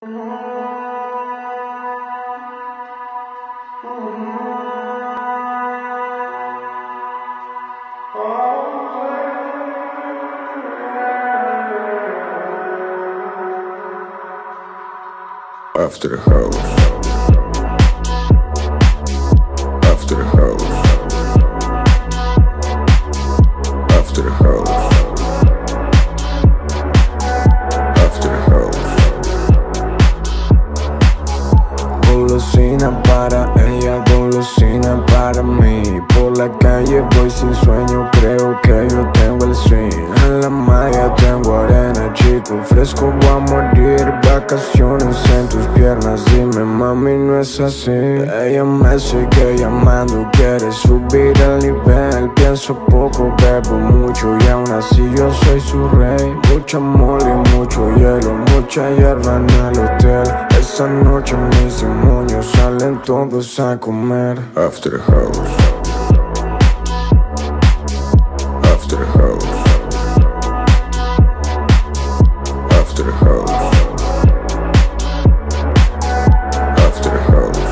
After the house. After the house. After the house. After the house. Golosina para ella, golosina para mí. Por la calle voy sin sueño, creo que yo tengo el swing. En la malla tengo arena, chico, fresco voy a morir. Vacaciones en tus piernas, dime mami, no es así. Ella me sigue llamando, quiere subir el nivel. Pienso poco, bebo mucho y aún así yo soy su rey. Mucha mole y mucho hielo, mucha hierba en el hotel. Esa noche mis demonios salen todos a comer. After the house. After the house. After the house. After the house.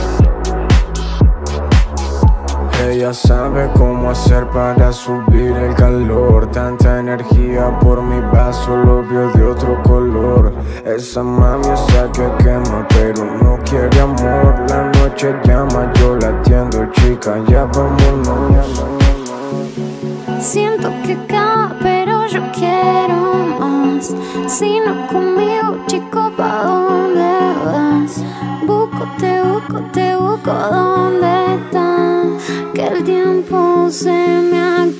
Ella sabe cómo hacer para subir el calor. Tanta energía por mi vaso, lo vio de otro color. Esa mami esa que quema, pero no quiere amor. La noche llama, yo la atiendo, chica, ya vámonos. Siento que cae, pero yo quiero más. Si no conmigo, chico, ¿pa' dónde vas? Busco, ¿dónde estás? Que el tiempo se me acaba.